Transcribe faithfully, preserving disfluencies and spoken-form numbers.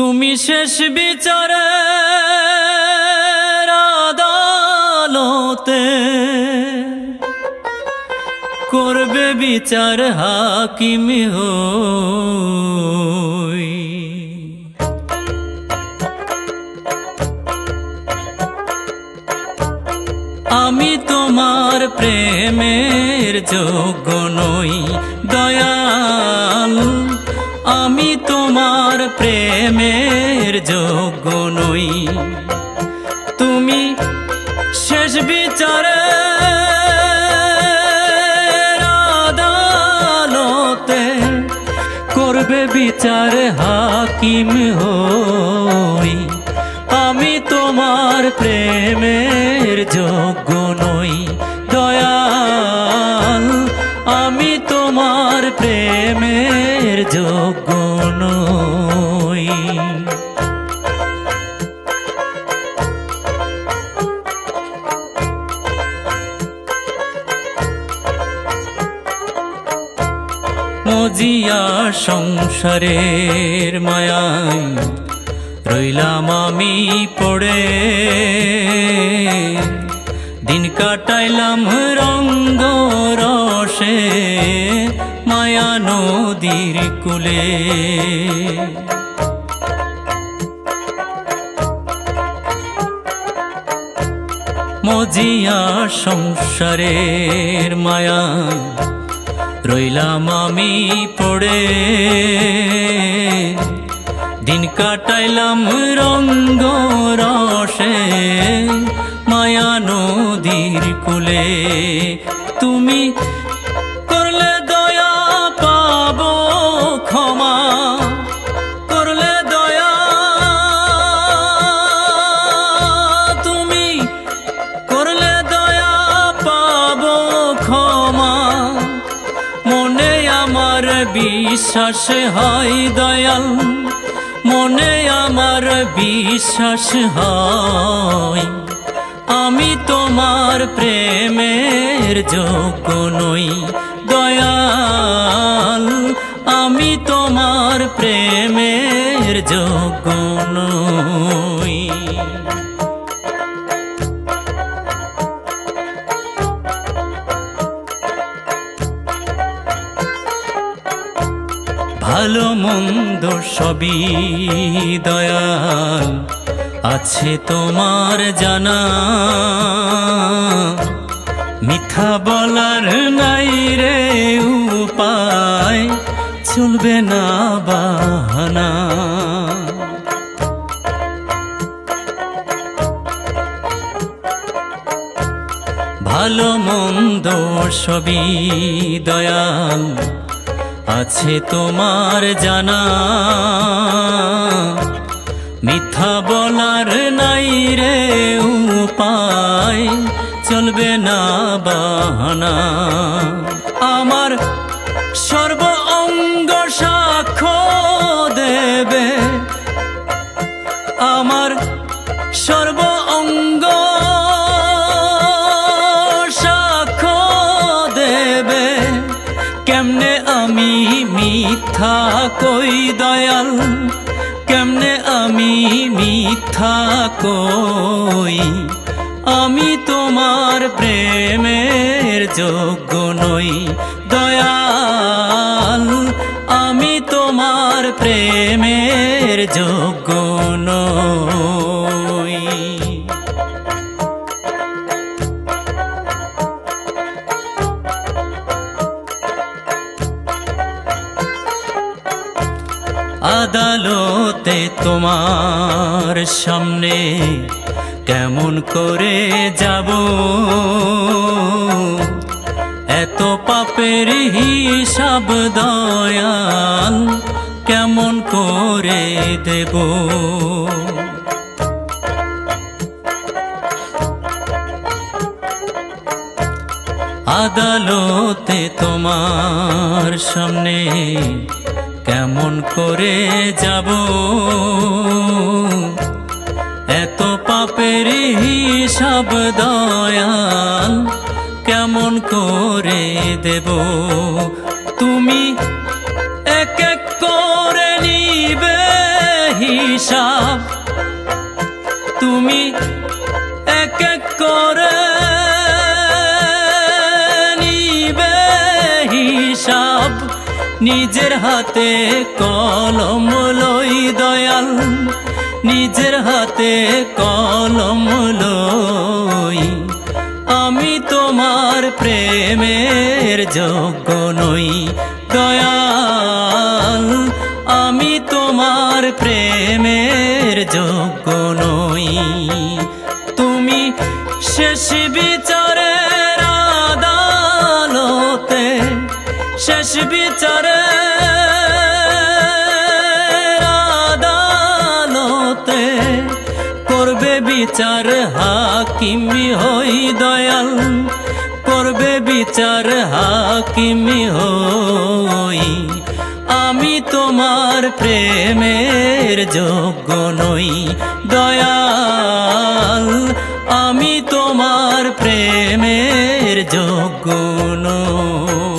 তুমি শেষ বিচারের আদালতে করবে বিচার হাকিম হই। আমি তোমার প্রেমের যোগ্য নই দয়াল, আমি তোমার প্রেমের যোগ্য নই। তুমি শেষ বিচারের আদালতে করবে বিচার হাকিম হই। আমি তোমার প্রেমের যোগ্য নই দয়াল, আমি তোমার প্রেমের যোগ্য নই। মজিয়া সংসারের মায়ায় রইলাম আমি পড়ে, দিন কাটাইলাম রঙ্গ রসে মায়া নদীর কূলে। মজিয়া সংসারের মায়া রইলাম আমি পড়ে, দিন কাটাইলাম রঙ্গ রসে মায়া নদীর কূলে। তুমি করলে দয়া পাব ক্ষমা, করলে দয়া, তুমি করলে দয়া পাব ক্ষমা। মনে আমার বিশ্বাস হয় দয়াল, মনে আমার বিশ্বাস হয় আমি তোমার প্রেমের যোগ্য নই দয়াল, আমি তোমার প্রেমের যোগ্য নই। ভালো মন্দ সবই দয়াল আছে তোমার জানা, মিথ্যা বলার নাই রে উপায়, চলবে না বাহানা। ভালো মন্দ সবই দয়াল আছে তোমার জানা, মিথ্যা বলার নাই রে উপায়, চলবে না বাহানা। আমার সর্ব অঙ্গ সাক্ষ্য দেবে, আমার সর্ব অঙ্গ সাক্ষ্য দেবে, কেমনে আমি মিথ্যা কই দয়াল, কেমনে আমি মিথ্যা কই। আমি তোমার প্রেমের যোগ্য নই দয়াল, আমি তোমার প্রেমের যোগ্য নই। আদালতে তোমার সামনে কেমন করে যাব, এত পাপের হিসাব দয়াল কেমন করে দেব। আদালতে তোমার সামনে কেমন করে যাব, এত পাপের হিসাব দয়াল কেমন করে দেব। তুমি এক এক করে নিবে তুমি এক এক করে নিবে হিসাব, নিজের হাতে কলম লই দয়াল, নিজের হাতে কলম লই। আমি তোমার প্রেমের যোগ্য নই দয়াল, আমি তোমার প্রেমের যোগ্য নই। তুমি শেষ বিচারের আদালতে, শেষ বিচারের আদালতে করবে বিচার হাকিমি হই দয়াল, করবে বিচার হাকিমি হই। আমি তোমার প্রেমের যোগ্য নই দয়াল, আমি তোমার প্রেমের যোগ্য নই।